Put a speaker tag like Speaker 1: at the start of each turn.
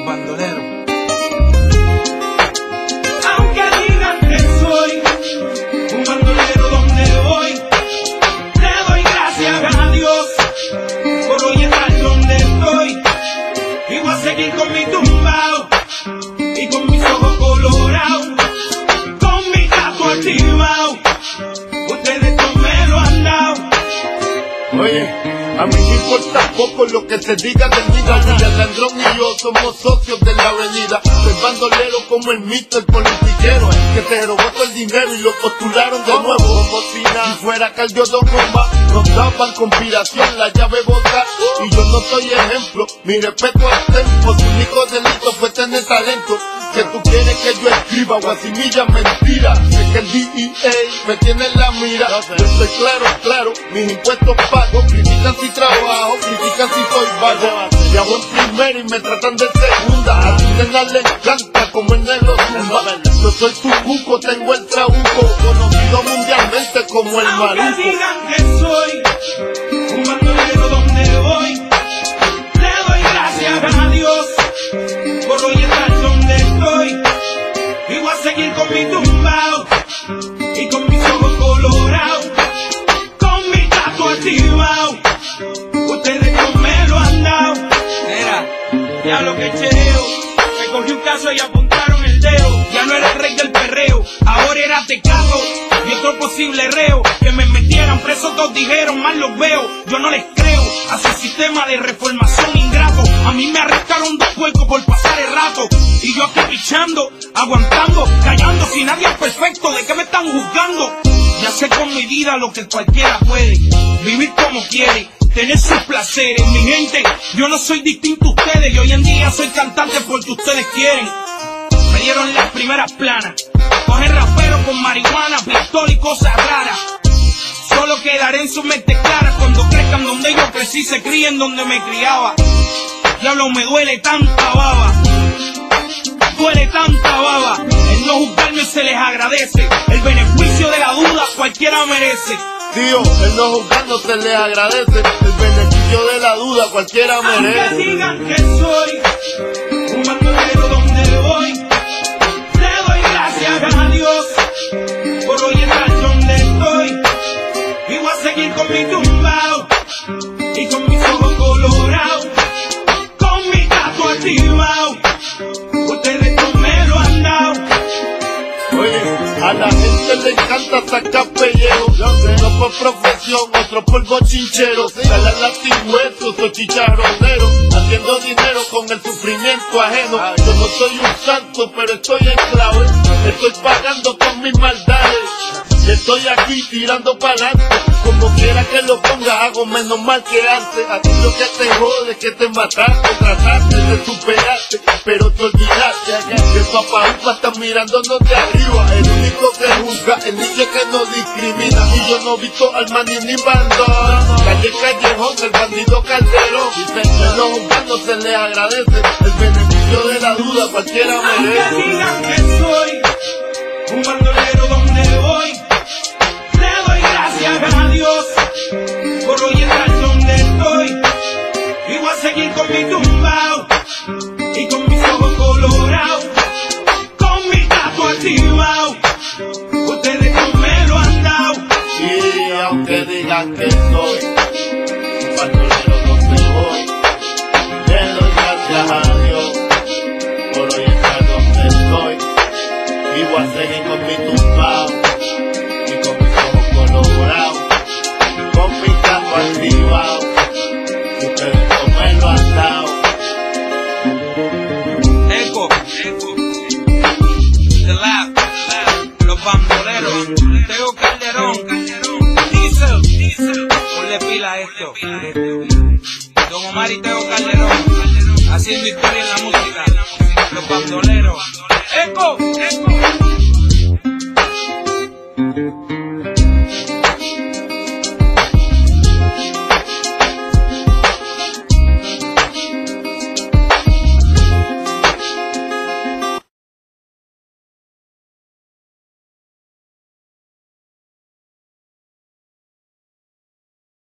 Speaker 1: Los bandoleros.
Speaker 2: Aunque digan que soy un bandolero donde voy, le doy gracias a Dios por hoy estar donde estoy. Y voy a seguir con mi tumbao y con mis ojos colorados, con mi gato activado. Ustedes no me lo han dado.
Speaker 3: Oye, a mí me importa poco lo que se diga de mí. William Landrón y yo somos socios de la avenida. Soy bandolero como el mito, el politiquero que se robó todo el dinero y lo postularon de nuevo. Como si fuera Caldio Goma, nos daban conspiración, la llave bota. Y yo no soy ejemplo, mi respeto al tempo. Su único delito fue tener talento. Que tú quieres que yo escriba guasimilla mentira. Es que el DEA me tiene en la mira. Yo estoy claro, mis impuestos pago. Critican si trabajo, critican si soy vago. Viajo en primera y me tratan de segunda. A tu nena le encanta como el negro zumba. Yo soy tu cuco, tengo el trabuco, conocido mundialmente como el maluco.
Speaker 2: Aunque digan que soy un bandolero donde voy, le doy gracias a Dios por hoy estar donde estoy. Y voy a seguir con mi tumbao y con mis ojos colorados, con mi gato activado. Ustedes no me lo han dado.
Speaker 1: Mira,
Speaker 2: Ya lo que cheo, me cogí un caso y apuntaron el dedo. Ya no era el rey del perreo, ahora era Tecato y otro posible reo. Que me metieran preso, todos dijeron, mal los veo. Yo no les creo a su sistema de reformación ingrato. A mí me arrestaron 2 puercos por pasar el rato. Y yo aquí pichando, aguantando, callando. Si nadie es perfecto, ¿de qué me están juzgando? Ya sé con mi vida lo que cualquiera puede, vivir como quiere, tener sus placeres. Mi gente, yo no soy distinto a ustedes. Y hoy en día soy cantante porque ustedes quieren. Me dieron las primeras planas, coger rapero con marihuana, pistola y cosas raras. Solo quedaré en su mente clara cuando crezcan donde yo crecí, se críen donde me criaba. Diablo, me duele tanta baba, duele tanta baba. El no juzgarme se les agradece, el beneficio de la duda cualquiera merece.
Speaker 3: Tío, el no juzgando se les agradece, el beneficio de la duda cualquiera
Speaker 2: Aunque
Speaker 3: merece.
Speaker 2: digan que soy un bandolero donde voy, le doy gracias a Dios por hoy estar donde estoy. Y voy a seguir con mi tumbao y con mis ojos colorados, con mi gato activado. Ustedes no me lo han dado.
Speaker 3: Oye, a la gente le encanta sacar pellejo. Uno por profesión, otro por bochinchero. Jalan latigüesos o chicharroneros, haciendo dinero con el sufrimiento ajeno. Yo no soy un santo, pero estoy en clave. Estoy pagando con mis maldades. Estoy aquí tirando para adelante. Como quiera que lo ponga, hago menos mal que antes. A ti lo que te jode es que te mataste, trataste de superarte, pero te olvidaste que papá Upa está mirándonos de arriba. El único que juzga, el niño que no discrimina. Y yo no he visto al maní ni bandón. Calle Callejón, el bandido Calderón. En los juzgados se les agradece, el beneficio de la duda cualquiera merece.
Speaker 2: Aunque digan que soy un bandolero donde voy, le doy gracias a Dios por hoy estar donde estoy. Y voy a seguir con mi tumbao y con mis ojos colorados, con mi gato activado. Ustedes no me lo han dado.
Speaker 3: Y aunque digan que soy un bandolero donde voy, le doy gracias a Dios por hoy estar donde estoy. Y voy a seguir con mi tumbao y con mis ojos colorados, con mi campo activado. Ustedes no me lo han dado.
Speaker 1: Eco, The Lab, Los Bandoleros, Tego Calderón, Diesel, ponle pila a esto. Don Omar y Tego Calderón, haciendo historia en la música. Los Bandoleros. Eco.